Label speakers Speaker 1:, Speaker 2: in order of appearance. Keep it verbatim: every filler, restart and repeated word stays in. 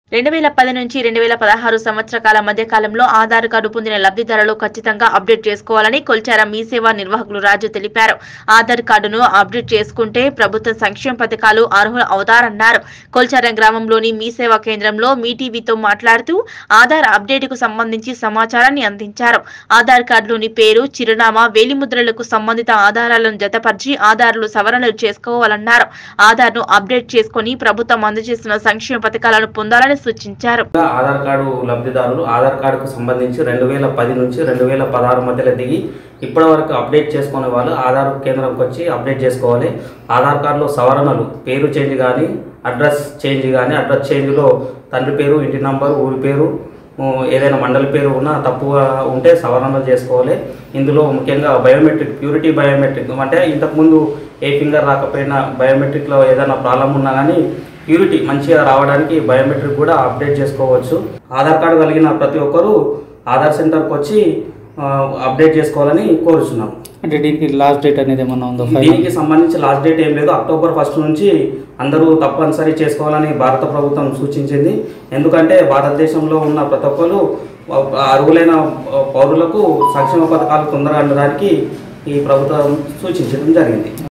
Speaker 1: రెండు వేల పది నుంచి రెండు వేల పదహారు సంవత్సర కాల మధ్య కాలంలో ఆధార్ కార్డు పొందిన లబ్ధిదారులు ఖచ్చితంగా అప్డేట్ చేసుకోవాలని కొల్చార మీ సేవా నిర్వాహకులు రాజు తెలిపారు. ఆధార్ కార్డును అప్డేట్ చేసుకుంటే ప్రభుత్వ సంక్షేమ పథకాలు అర్హులు అవుతారన్నారు. కొల్చార గ్రామంలోని మీ సేవా కేంద్రంలో మీ టీవీతో మాట్లాడుతూ ఆధార్ అప్డేట్ కు సంబంధించి సమాచారాన్ని అందించారు. ఆధార్ కార్డులోని పేరు, చిరునామా, వేలిముద్రలకు సంబంధిత ఆధారాలను జతపరిచి ఆధార్లు సవరణలు చేసుకోవాలన్నారు. ఆధార్ ను అప్డేట్ చేసుకుని ప్రభుత్వం అందజేస్తున్న సంక్షేమ పథకాలను పొందాలని సూచించారు.
Speaker 2: ఆధార్ కార్డు లబ్ధిదారులు ఆధార్ కార్డుకు సంబంధించి రెండు వేల పది నుంచి రెండు వేల పదహారు మధ్యలో దిగి ఇప్పటి వరకు అప్డేట్ చేసుకునే వాళ్ళు ఆధార్ కేంద్రంకి వచ్చి అప్డేట్ చేసుకోవాలి. ఆధార్ కార్డులో సవరణలు, పేరు చేంజ్ కానీ, అడ్రస్ చేంజ్ కానీ, అడ్రస్ చేంజ్లో తండ్రి పేరు, ఇంటి నంబరు, ఊరి పేరు, ఏదైనా మండలి పేరు ఉన్నా తప్పుగా ఉంటే సవరణలు చేసుకోవాలి. ఇందులో ముఖ్యంగా బయోమెట్రిక్, ప్యూరిటీ బయోమెట్రిక్ అంటే ఇంతకుముందు ఏ ఫింగర్ రాకపోయినా బయోమెట్రిక్లో ఏదైనా ప్రాబ్లం ఉన్నా కానీ ప్యూరిటీ మంచిగా రావడానికి బయోమెట్రిక్ కూడా అప్డేట్ చేసుకోవచ్చు. ఆధార్ కార్డు కలిగిన ప్రతి ఒక్కరూ ఆధార్ సెంటర్కి వచ్చి అప్డేట్ చేసుకోవాలని కోరుచున్నాం.
Speaker 3: అంటే దీనికి లాస్ట్ డేట్ అనేది ఏమన్నా ఉందో?
Speaker 2: దీనికి సంబంధించి లాస్ట్ డేట్ ఏం లేదు. అక్టోబర్ ఫస్ట్ నుంచి అందరూ తప్పనిసరి చేసుకోవాలని భారత ప్రభుత్వం సూచించింది. ఎందుకంటే భారతదేశంలో ఉన్న ప్రతి ఒక్కరు అర్హులైన పౌరులకు సంక్షేమ పథకాలు తొందరగా అందడానికి ఈ ప్రభుత్వం సూచించడం జరిగింది.